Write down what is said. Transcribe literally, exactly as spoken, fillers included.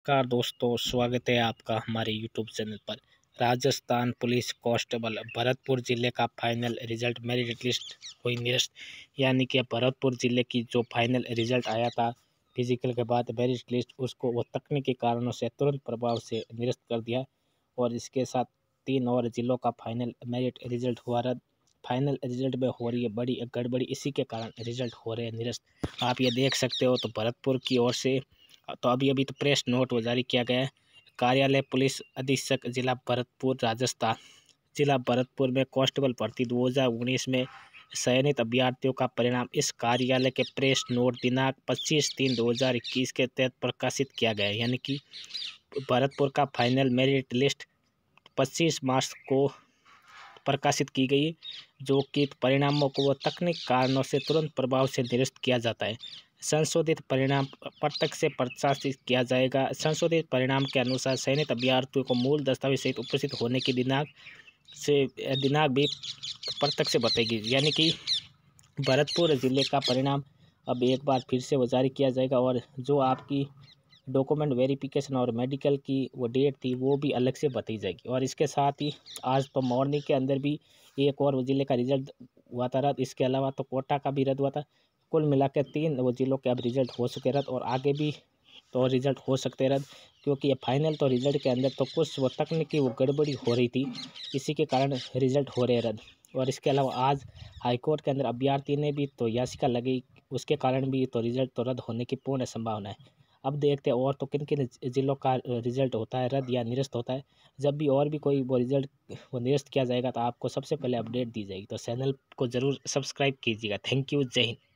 नमस्कार दोस्तों, स्वागत है आपका हमारे यूट्यूब चैनल पर। राजस्थान पुलिस कांस्टेबल भरतपुर जिले का फाइनल रिजल्ट मेरिट लिस्ट हुई निरस्त। यानी कि भरतपुर जिले की जो फाइनल रिजल्ट आया था फिजिकल के बाद मेरिट लिस्ट, उसको वो तकनीकी कारणों से तुरंत प्रभाव से निरस्त कर दिया। और इसके साथ तीन और जिलों का फाइनल मेरिट रिजल्ट हुआ रद्द। फाइनल रिजल्ट में हो रही है बड़ी गड़बड़ी, इसी के कारण रिजल्ट हो रहे हैं निरस्त। आप ये देख सकते हो तो भरतपुर की ओर से तो अभी अभी तो प्रेस नोट वो जारी किया गया है। कार्यालय पुलिस अधीक्षक जिला भरतपुर राजस्थान। जिला भरतपुर में कांस्टेबल भर्ती दो हज़ार उन्नीस में चयनित अभ्यर्थियों का परिणाम इस कार्यालय के प्रेस नोट दिनांक पच्चीस तीन दो हज़ार इक्कीस के तहत प्रकाशित किया गया है। यानी कि भरतपुर का फाइनल मेरिट लिस्ट पच्चीस मार्च को प्रकाशित की गई, जो कि परिणामों को वो तकनीक कारणों से तुरंत प्रभाव से निरस्त किया जाता है। संशोधित परिणाम प्रत्यक्ष से प्रकाशित किया जाएगा। संशोधित परिणाम के अनुसार चयनित अभ्यर्थियों को मूल दस्तावेज सहित उपस्थित होने की दिनांक से दिनांक भी प्रत्यक्ष से बताएगी। यानी कि भरतपुर जिले का परिणाम अब एक बार फिर से वो जारी किया जाएगा, और जो आपकी डॉक्यूमेंट वेरिफिकेशन और मेडिकल की वो डेट थी वो भी अलग से बताई जाएगी। और इसके साथ ही आज तो मॉर्निंग के अंदर भी एक और वो जिले का रिजल्ट हुआ था रद्द। इसके अलावा तो कोटा का भी रद्द हुआ था। कुल मिलाकर तीन वो जिलों के अब रिजल्ट हो चुके रद्द, और आगे भी तो रिजल्ट हो सकते रद्द, क्योंकि ये फाइनल तो रिजल्ट के अंदर तो कुछ वो तकनीकी वो गड़बड़ी हो रही थी, इसी के कारण रिजल्ट हो रहे रद्द। और इसके अलावा आज हाईकोर्ट के अंदर अभ्यर्थी ने भी तो याचिका लगी, उसके कारण भी तो रिजल्ट तो रद्द होने की पूर्ण संभावना है। अब देखते हैं और तो किन किन जिलों का रिजल्ट होता है रद्द या निरस्त होता है। जब भी और भी कोई वो रिजल्ट वो निरस्त किया जाएगा तो आपको सबसे पहले अपडेट दी जाएगी। तो चैनल को ज़रूर सब्सक्राइब कीजिएगा। थैंक यू, जय हिंद।